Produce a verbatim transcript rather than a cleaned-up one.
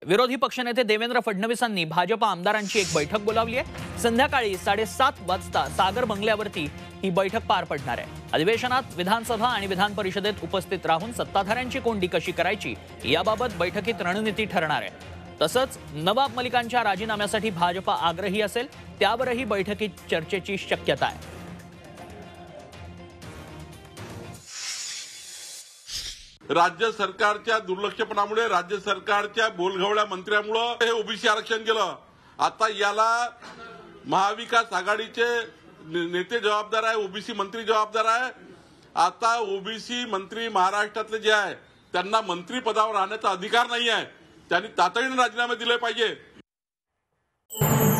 विरोधी पक्षनेते देवेंद्र फडणवीसांनी भाजपा आमदारांची एक बैठक बोलावली आहे। संध्याकाळी साडेसात वाजता सागर बंगल्यावरती ही बैठक पार पडणार आहे। अधिवेशनात विधानसभा आणि विधान परिषदेत उपस्थित राहून सत्ताधाऱ्यांची कोंडी कशी करायची याबाबत बैठकीत रणनीती ठरणार आहे। तसंच नवाब मलिकांच्या राजीनाम्यासाठी भाजपा आग्रही असेल त्यावरही बैठकीत चर्चेची शक्यता आहे। राज्य सरकारच्या दुर्लक्षपणामुळे, राज्य सरकारच्या बोलघवळ्या मंत्र्यामुळे हे ओबीसी आरक्षण केलं। आता याला महाविकास आघाडीचे नेते जबाबदार आहे, ओबीसी मंत्री जबाबदार आहे। आता ओबीसी मंत्री महाराष्ट्रातले जे आहे त्यांना मंत्री पदावर राहण्याचा अधिकार नाही आहे। त्यांनी तातडीने राजीनामे दिले पाहिजे।